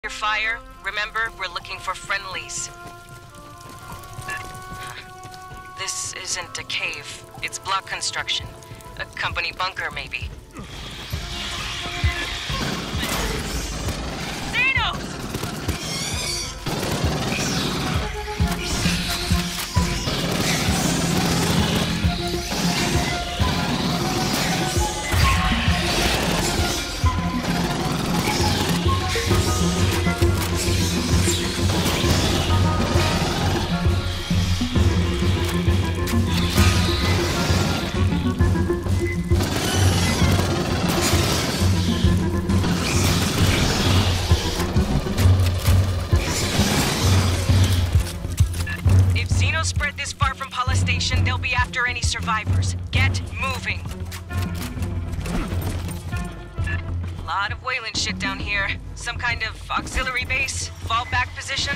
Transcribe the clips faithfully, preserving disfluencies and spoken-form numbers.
Your fire, remember, we're looking for friendlies. This isn't a cave. It's block construction. A company bunker, maybe. Xenos! Spread this far from Pala Station, they'll be after any survivors. Get moving. A lot of Wayland shit down here. Some kind of auxiliary base? Fallback position?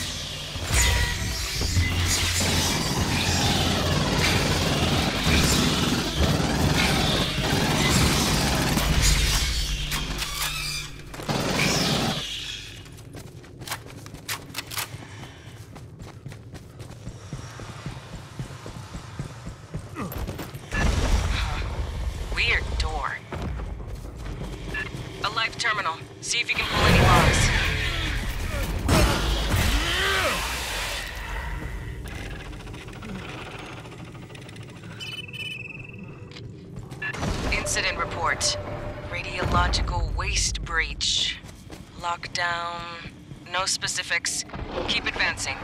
Weird door. A live terminal. See if you can pull any logs. Incident report. Radiological waste breach. Lockdown. No specifics. Keep advancing.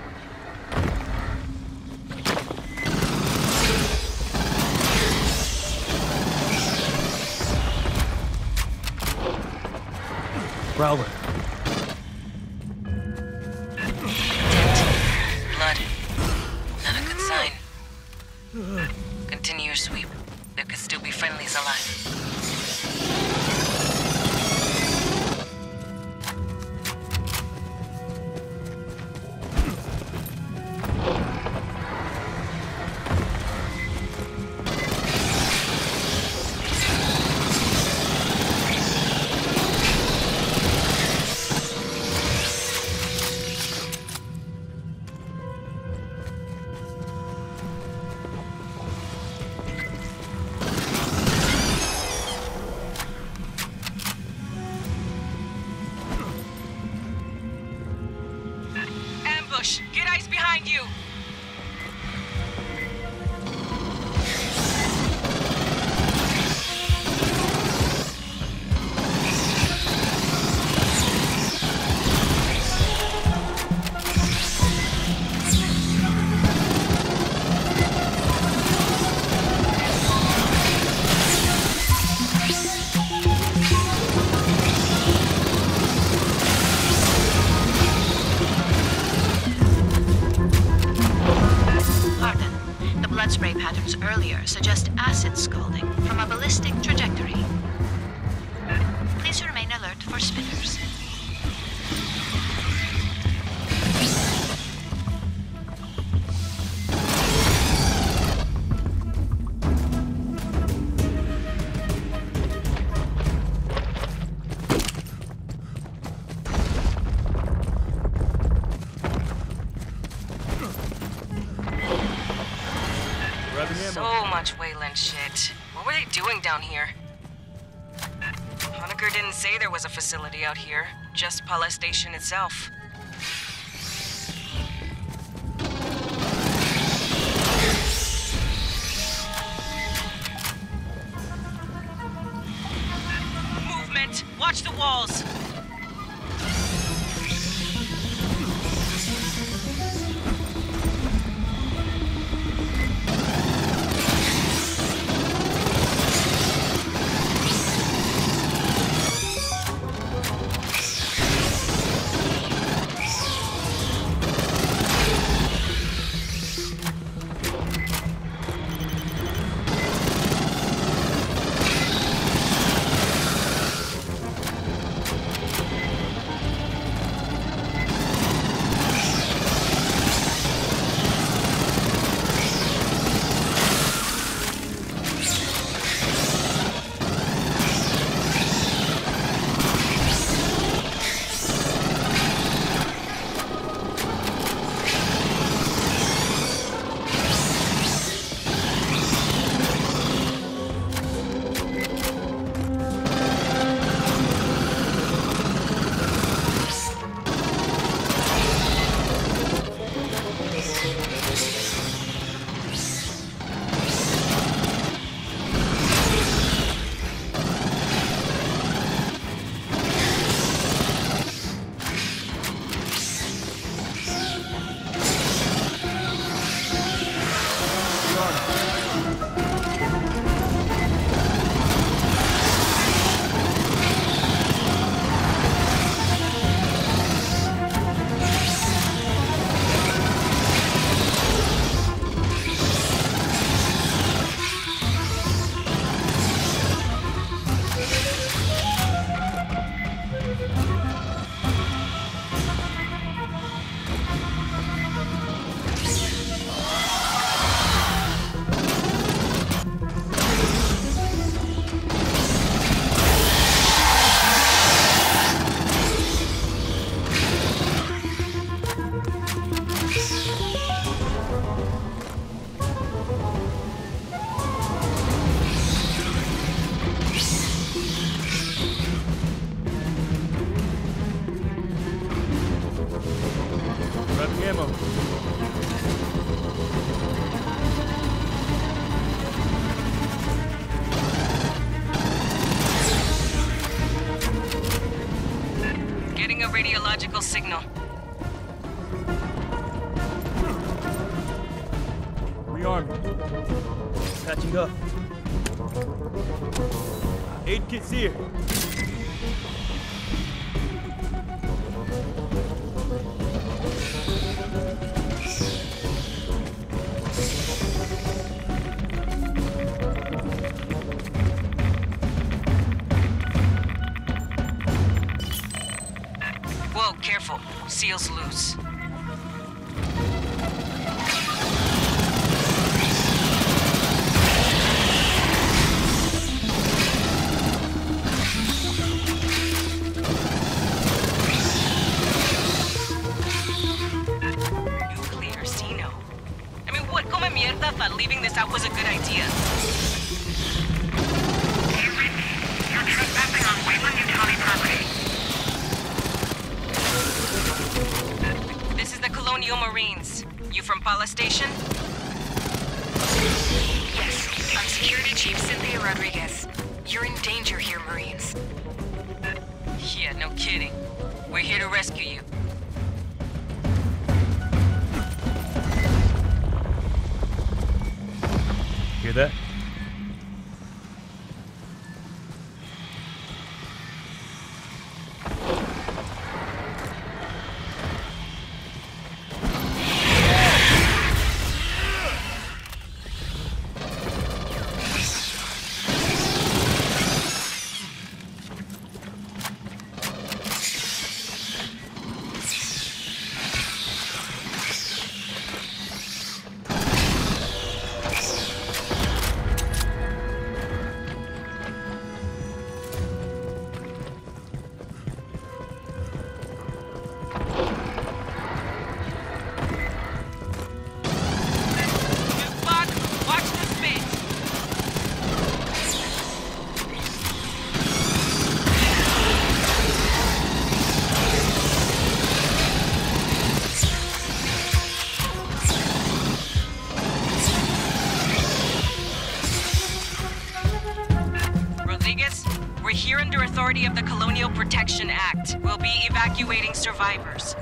Prowler. Blood. Not a good sign. Continue your sweep. There could still be friendlies alive. Get ice behind you! Spray patterns earlier suggest acid scalding from a ballistic trajectory. Please remain alert for spitters. So much Wayland shit. What were they doing down here? Honecker didn't say there was a facility out here, just Pala Station itself. Movement! Watch the walls! radiological signal. Rearming. Patching up. Aid kit's here. Whoa, careful. Seal's loose. Nuclear Xeno. I mean, what come mierda thought leaving this out was a good idea? You're trespassing on Wayland Utani property. This is the Colonial Marines. You from Pala Station? Yes, I'm Security Chief Cynthia Rodriguez. You're in danger here, Marines. Yeah, no kidding. We're here to rescue you. Hear that? Fuck! Watch the spit! Rodriguez, we're here under authority of the Colonial Protection Act. We'll be evacuating survivors.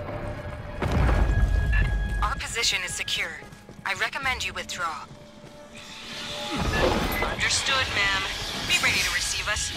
Our position is secure. I recommend you withdraw. Understood, ma'am. Be ready to receive us.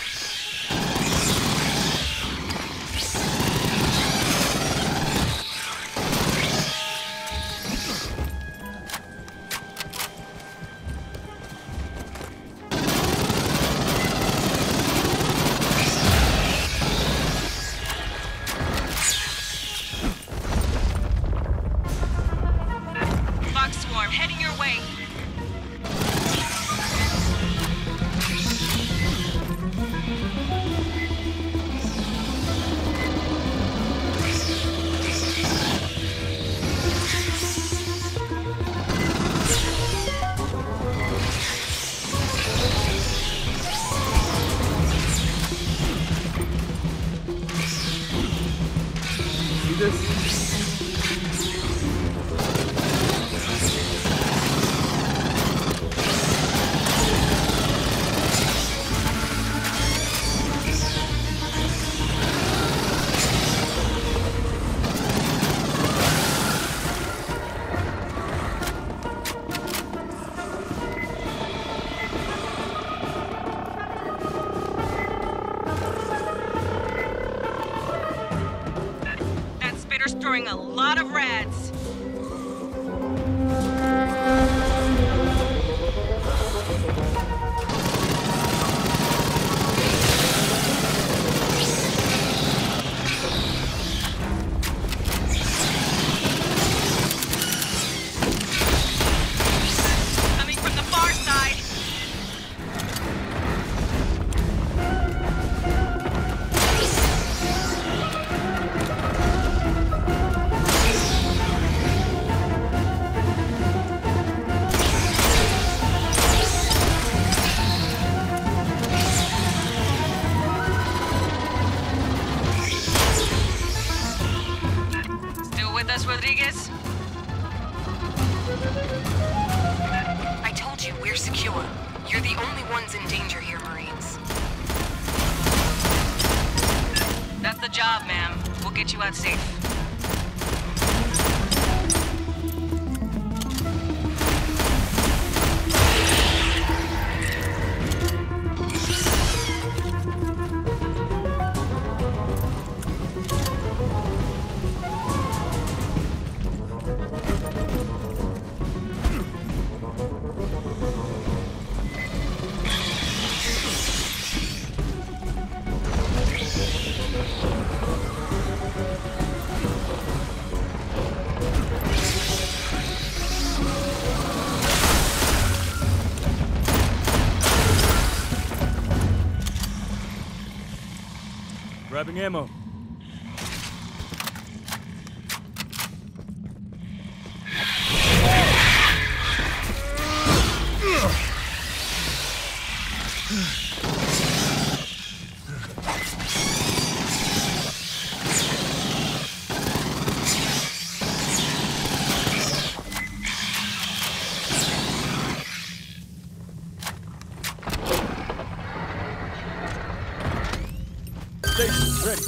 Fox Swarm, heading your way. See this? That spitter's throwing a lot of rads. Coming from the far side. Still with us, Rodriguez? I told you we're secure. You're the only ones in danger here, Marines. That's the job, ma'am. We'll get you out safe. Grabbing ammo. Station ready.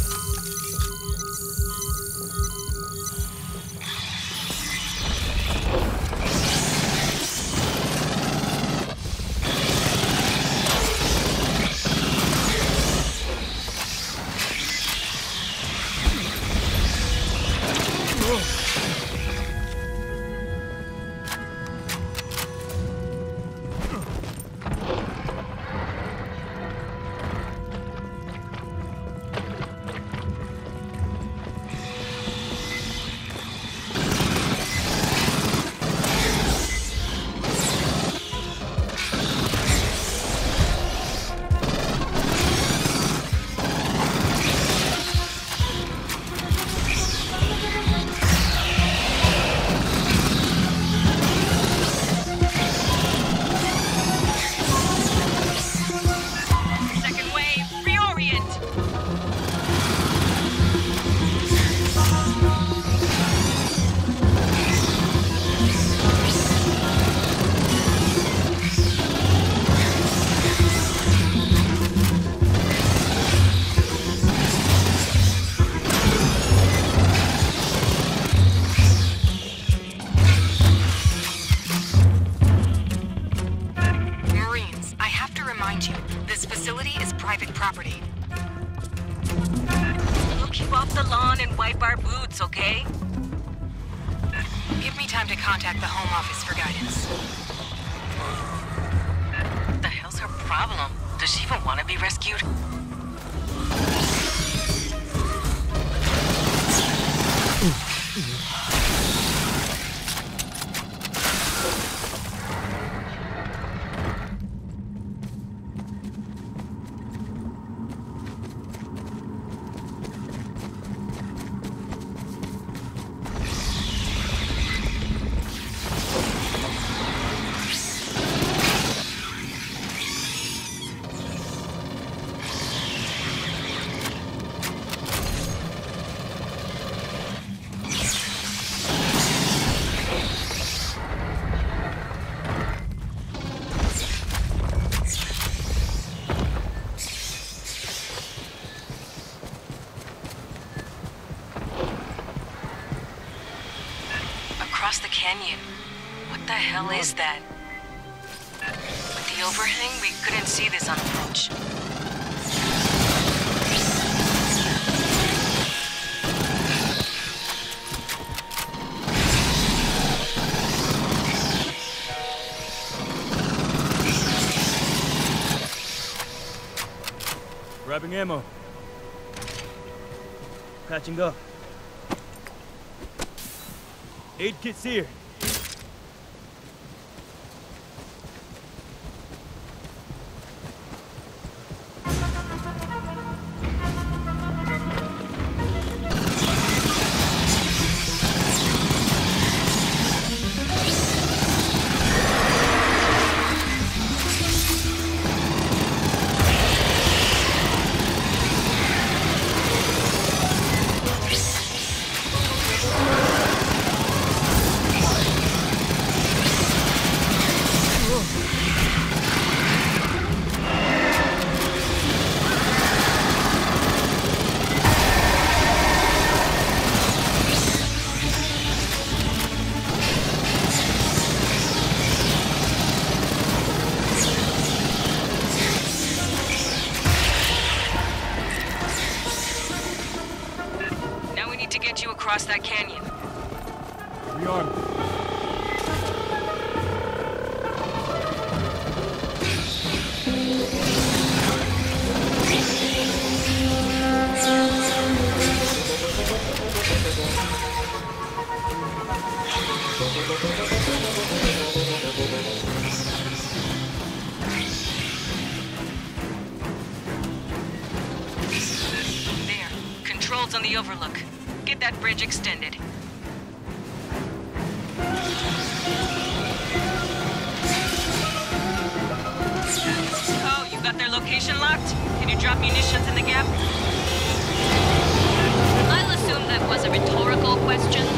property. We'll keep off the lawn and wipe our boots, okay? Give me time to contact the Home Office for guidance. What the hell's her problem? Does she even want to be rescued? Across the canyon. What the hell is that? With the overhang, we couldn't see this on approach. Grabbing ammo. Patching up. Aid kit's here. to get you across that canyon. Rearm. There. Controls on the overlook. Get that bridge extended. Oh, you got their location locked? Can you drop munitions in the gap? I'll assume that was a rhetorical question.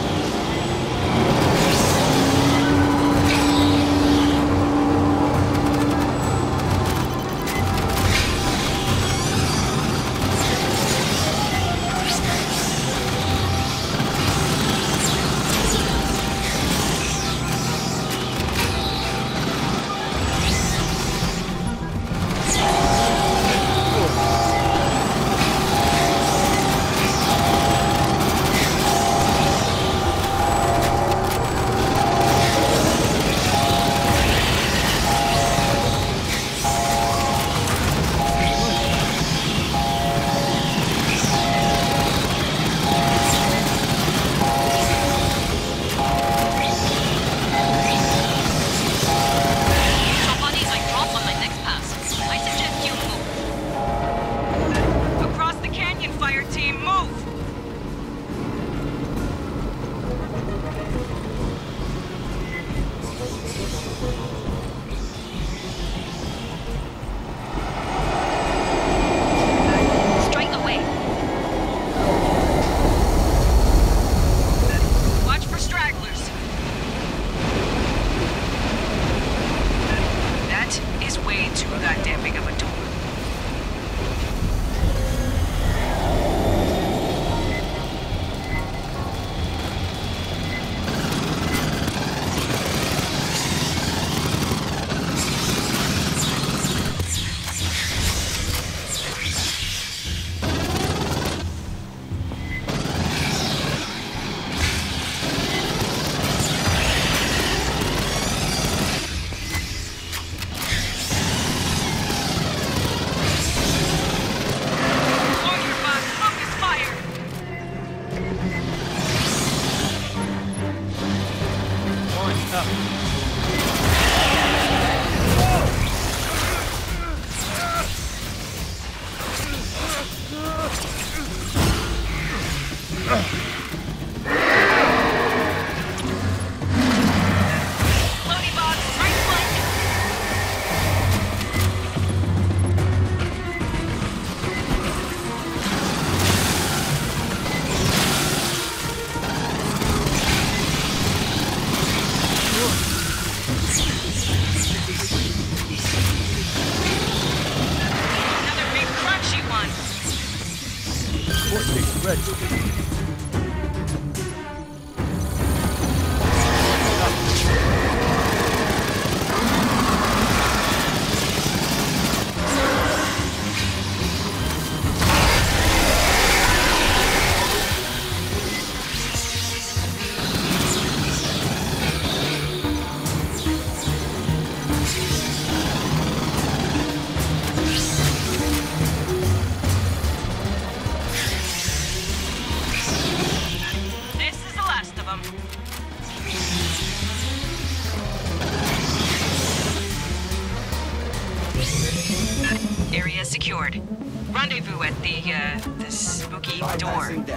Area secured. Rendezvous at the, uh, the spooky door. In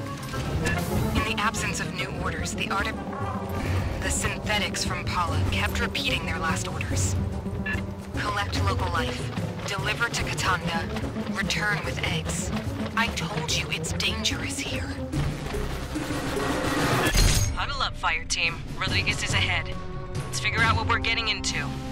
the absence of new orders, the art the synthetics from Paula kept repeating their last orders. Collect local life. Deliver to Katanda. Return with eggs. I told you it's dangerous here. Huddle up, fire team. Rodriguez is ahead. Let's figure out what we're getting into.